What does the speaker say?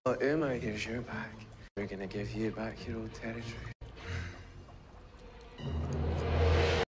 Well, Irma gives you back. We're gonna give you back your old territory.